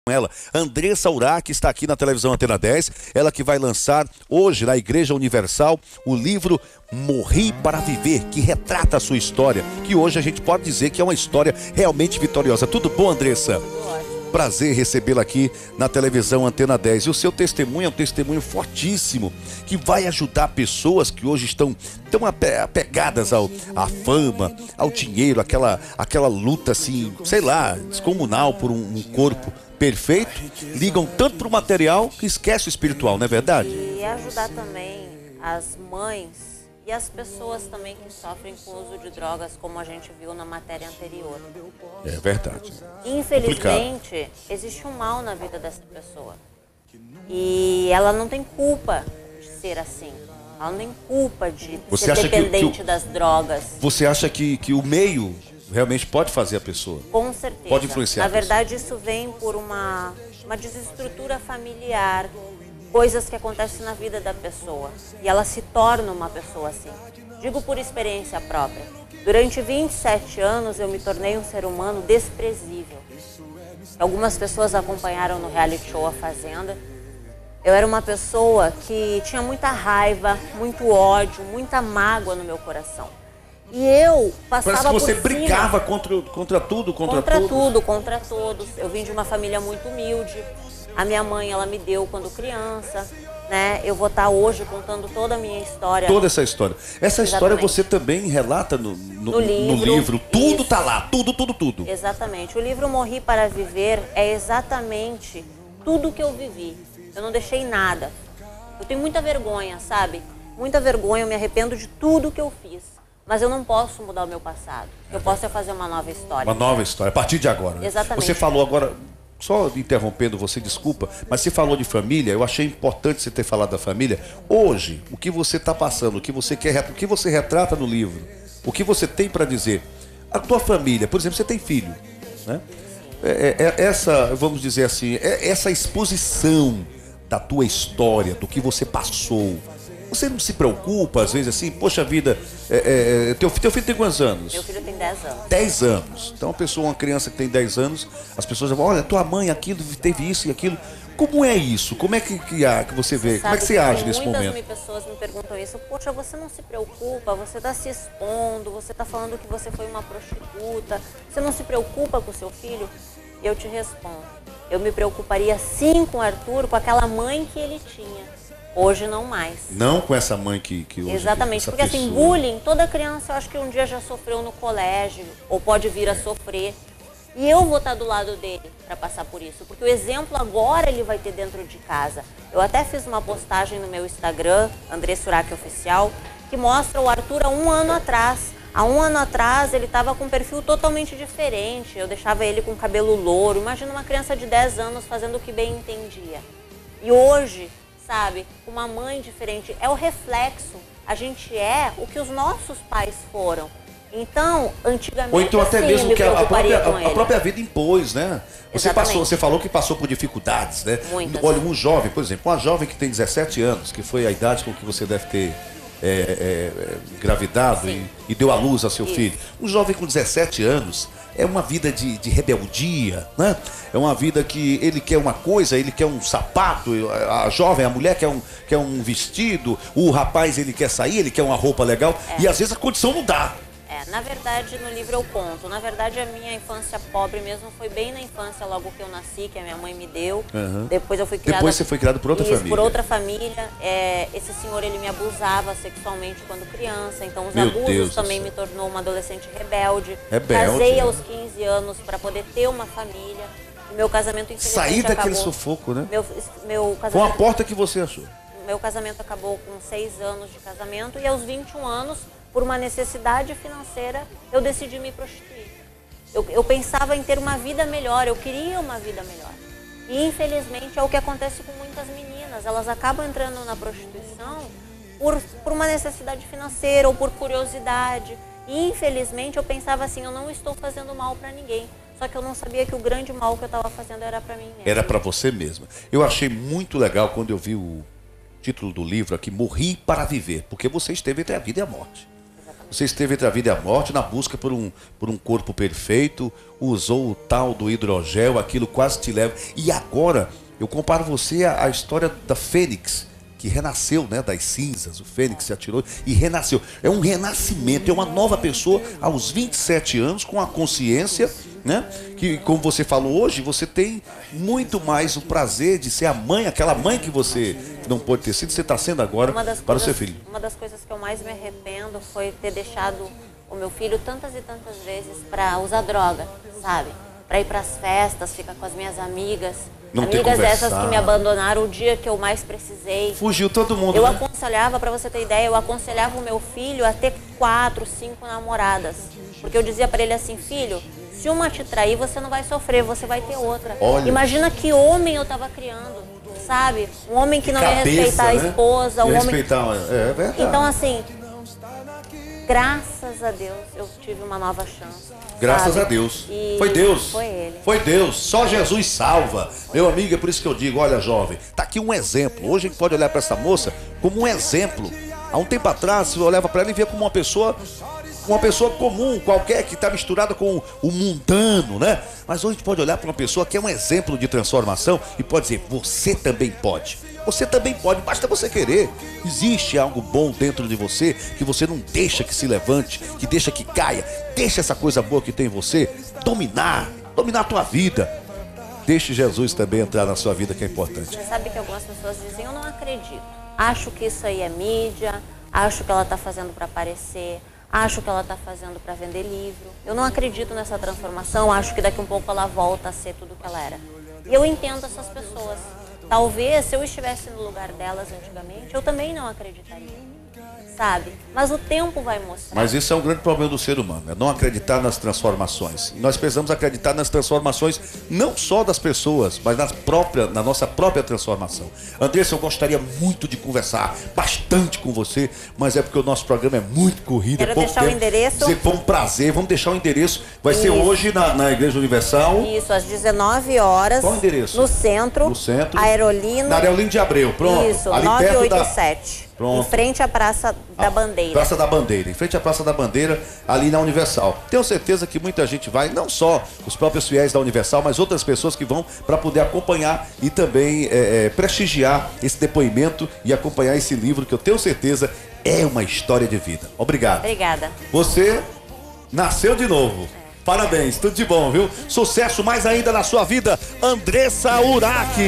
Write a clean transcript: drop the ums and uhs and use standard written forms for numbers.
ela, Andressa Urach, que está aqui na televisão Antena 10, ela que vai lançar hoje na Igreja Universal o livro Morri para Viver, que retrata a sua história, que hoje a gente pode dizer que é uma história realmente vitoriosa. Tudo bom, Andressa? Prazer recebê-la aqui na televisão Antena 10. E o seu testemunho é um testemunho fortíssimo, que vai ajudar pessoas que hoje estão tão apegadas à fama, ao dinheiro, aquela luta assim, sei lá, descomunal por um corpo perfeito. Ligam tanto para o material que esquece o espiritual, não é verdade? E ajudar também as mães e as pessoas também que sofrem com o uso de drogas, como a gente viu na matéria anterior. É verdade. Infelizmente, existe um mal na vida dessa pessoa. E ela não tem culpa de ser assim. Ela não tem culpa de ser dependente das drogas. Você acha que o meio realmente pode fazer a pessoa? Com certeza. Pode influenciar. Na verdade, isso vem por uma desestrutura familiar, coisas que acontecem na vida da pessoa. E ela se torna uma pessoa assim. Digo por experiência própria. Durante 27 anos eu me tornei um ser humano desprezível. Algumas pessoas acompanharam no reality show A Fazenda. Eu era uma pessoa que tinha muita raiva, muito ódio, muita mágoa no meu coração. E eu passava por cima. Parece que você brigava contra tudo, contra todos. Eu vim de uma família muito humilde. A minha mãe, ela me deu quando criança, né? Eu vou estar hoje contando toda a minha história. Toda essa história. Essa história você também relata no livro. Tudo está lá, tudo. Exatamente. O livro Morri para Viver é exatamente tudo que eu vivi. Eu não deixei nada. Eu tenho muita vergonha, sabe? Muita vergonha, eu me arrependo de tudo que eu fiz. Mas eu não posso mudar o meu passado. Eu posso fazer uma nova história. Uma nova história, a partir de agora. Exatamente. Você falou agora, só interrompendo você, desculpa, mas você falou de família, eu achei importante você ter falado da família. Hoje, o que você está passando, o que você retrata no livro, o que você tem para dizer. A tua família, por exemplo, você tem filho, né? Essa, vamos dizer assim, essa exposição da tua história, do que você passou. Você não se preocupa, às vezes, assim, poxa vida, teu filho tem quantos anos? Meu filho tem 10 anos. 10 anos. Então, uma criança que tem 10 anos, as pessoas vão, olha, tua mãe teve isso e aquilo. Como é isso? Como é que você vê? Como é que você age nesse momento? Muitas pessoas me perguntam isso. Poxa, você não se preocupa, você está se expondo, você está falando que você foi uma prostituta. Você não se preocupa com o seu filho? E eu te respondo. Eu me preocuparia sim com o Arthur, com aquela mãe que ele tinha. Hoje não mais. Não com essa mãe que hoje... Exatamente, porque assim, bullying, toda criança eu acho que um dia já sofreu no colégio, ou pode vir a sofrer. E eu vou estar do lado dele para passar por isso, porque o exemplo agora ele vai ter dentro de casa. Eu até fiz uma postagem no meu Instagram, Andressa Urach Oficial, que mostra o Arthur há um ano atrás. Há um ano atrás ele estava com um perfil totalmente diferente, eu deixava ele com cabelo louro. Imagina uma criança de 10 anos fazendo o que bem entendia. E hoje, sabe, uma mãe diferente, é o reflexo. A gente é o que os nossos pais foram. Então, antigamente, ou então até assim, mesmo que a a própria vida impôs, né? Você falou que passou por dificuldades, né? Muitas. Olha, um jovem, por exemplo, uma jovem que tem 17 anos, que foi a idade com que você deve ter engravidado e deu à luz a seu filho. Um jovem com 17 anos é uma vida de rebeldia, né? É uma vida que ele quer uma coisa, ele quer um sapato, a jovem, a mulher quer um vestido, o rapaz ele quer sair, ele quer uma roupa legal e às vezes a condição não dá. Na verdade, no livro eu conto. Na verdade, a minha infância pobre mesmo foi bem na infância, logo que eu nasci, que a minha mãe me deu. Uhum. Depois eu fui criada... Depois você foi criado por outra família. Por outra família. Esse senhor, ele me abusava sexualmente quando criança. Então, os abusos Deus também me tornou uma adolescente rebelde. Rebelde. Casei aos 15 anos para poder ter uma família. E meu casamento, infelizmente, sair daquele sufoco, né? Meu casamento... Foi uma porta que você achou. Meu casamento acabou com 6 anos de casamento e aos 21 anos... por uma necessidade financeira, eu decidi me prostituir. Eu pensava em ter uma vida melhor, eu queria uma vida melhor. E infelizmente é o que acontece com muitas meninas. Elas acabam entrando na prostituição por uma necessidade financeira ou por curiosidade. E infelizmente eu pensava assim, eu não estou fazendo mal para ninguém. Só que eu não sabia que o grande mal que eu estava fazendo era para mim mesma. Era para você mesma. Eu achei muito legal quando eu vi o título do livro aqui, Morri para Viver, porque você esteve entre a vida e a morte. Você esteve entre a vida e a morte na busca por um corpo perfeito, usou o tal do hidrogel, aquilo quase te leva. E agora, eu comparo você à história da Fênix, que renasceu, né, das cinzas. O Fênix se atirou e renasceu. É um renascimento, é uma nova pessoa aos 27 anos, com a consciência, né, que, como você falou hoje, você tem muito mais o prazer de ser a mãe, aquela mãe que você não pôde ter sido, você está sendo agora para o seu filho. Uma das coisas que eu mais me arrependo foi ter deixado o meu filho tantas e tantas vezes para usar droga, sabe? Para ir para as festas, ficar com as minhas amigas. Não ter Amigas essas conversado. que me abandonaram o dia que eu mais precisei. Fugiu todo mundo, Eu né? aconselhava, para você ter ideia, eu aconselhava o meu filho a ter 4, 5 namoradas. Porque eu dizia para ele assim, filho, se uma te trair, você não vai sofrer, você vai ter outra. Olha. Imagina que homem eu estava criando, sabe? Um homem que não ia respeitar a esposa. Um homem... Respeitar, é verdade. Então, assim, graças a Deus eu tive uma nova chance. Graças sabe? a Deus. E Foi Deus. Foi ele. Foi Deus. Só Jesus salva. Meu amigo, é por isso que eu digo, olha, jovem, tá aqui um exemplo. Hoje a gente pode olhar para essa moça como um exemplo. Há um tempo atrás, eu olhava para ela e via como uma pessoa comum, qualquer, que está misturada com o mundano, né? Mas hoje a gente pode olhar para uma pessoa que é um exemplo de transformação e pode dizer, você também pode. Você também pode, basta você querer. Existe algo bom dentro de você que você não deixa que se levante, que deixa que caia. Deixa essa coisa boa que tem em você dominar a tua vida. Deixe Jesus também entrar na sua vida, que é importante. Você sabe que algumas pessoas dizem, eu não acredito. Acho que isso aí é mídia, acho que ela está fazendo para aparecer, acho que ela está fazendo para vender livro. Eu não acredito nessa transformação, acho que daqui a um pouco ela volta a ser tudo que ela era. E eu entendo essas pessoas. Talvez, se eu estivesse no lugar delas antigamente, eu também não acreditaria, sabe? Mas o tempo vai mostrar. Mas isso é um grande problema do ser humano, é não acreditar nas transformações. E nós precisamos acreditar nas transformações, não só das pessoas, mas na nossa própria transformação. Andressa, eu gostaria muito de conversar bastante com você, mas é porque o nosso programa é muito corrido. Quero deixar o endereço. Foi um prazer, vamos deixar o endereço. Vai ser hoje na Igreja Universal. Isso, às 19 horas. Qual o endereço? No centro. No centro. Aerolino. Na Aerolino de Abreu, pronto. Isso, ali 987. Pronto. Em frente à Praça da Bandeira. Praça da Bandeira, em frente à Praça da Bandeira, ali na Universal. Tenho certeza que muita gente vai, não só os próprios fiéis da Universal, mas outras pessoas que vão para poder acompanhar e também prestigiar esse depoimento e acompanhar esse livro, que eu tenho certeza é uma história de vida. Obrigado. Obrigada. Você nasceu de novo. Parabéns, tudo de bom, viu? Sucesso mais ainda na sua vida, Andressa Urach.